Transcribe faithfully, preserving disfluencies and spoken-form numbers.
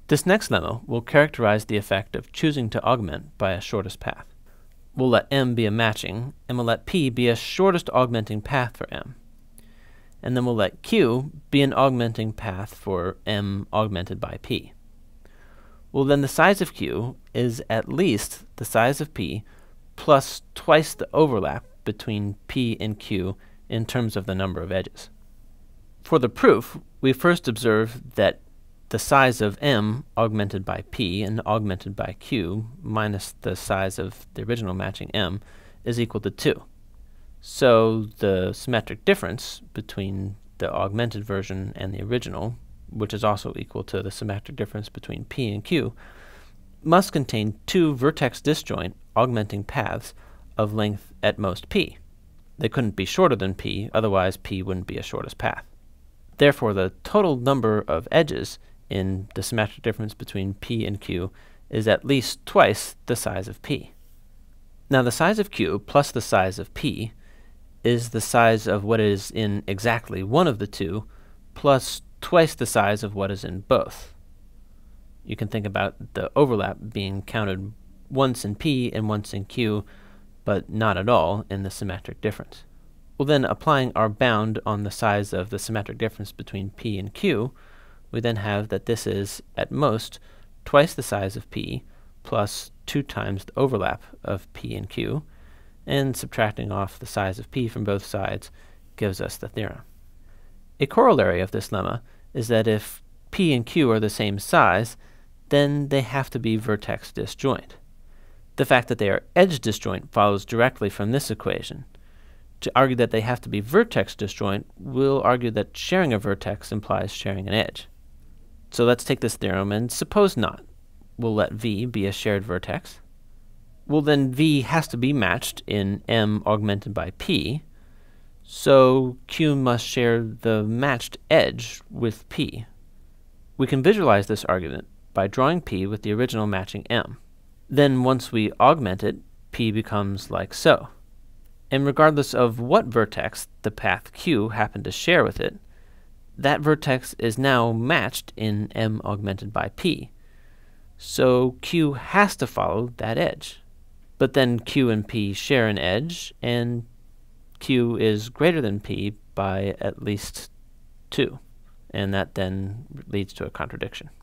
This next lemma will characterize the effect of choosing to augment by a shortest path. We'll let M be a matching, and we'll let P be a shortest augmenting path for M. And then we'll let Q be an augmenting path for M augmented by P. Well, then the size of Q is at least the size of P plus twice the overlap between P and Q in terms of the number of edges. For the proof, we first observe that the size of M augmented by P and augmented by Q minus the size of the original matching M is equal to two. So the symmetric difference between the augmented version and the original, which is also equal to the symmetric difference between P and Q, must contain two vertex disjoint augmenting paths of length at most P. They couldn't be shorter than P, otherwise P wouldn't be a shortest path. Therefore, the total number of edges in the symmetric difference between P and Q is at least twice the size of P. Now the size of Q plus the size of P is the size of what is in exactly one of the two plus twice the size of what is in both. You can think about the overlap being counted once in P and once in Q, but not at all in the symmetric difference. Well, then, applying our bound on the size of the symmetric difference between P and Q, we then have that this is, at most, twice the size of P plus two times the overlap of P and Q, and subtracting off the size of P from both sides gives us the theorem. A corollary of this lemma is that if P and Q are the same size, then they have to be vertex disjoint. The fact that they are edge disjoint follows directly from this equation. To argue that they have to be vertex disjoint, we'll argue that sharing a vertex implies sharing an edge. So let's take this theorem and suppose not. We'll let V be a shared vertex. Well, then V has to be matched in M augmented by P, so Q must share the matched edge with P. We can visualize this argument by drawing P with the original matching M. Then once we augment it, P becomes like so. And regardless of what vertex the path Q happened to share with it, that vertex is now matched in M augmented by P. So Q has to follow that edge. But then Q and P share an edge, and Q is greater than P by at least two. And that then leads to a contradiction.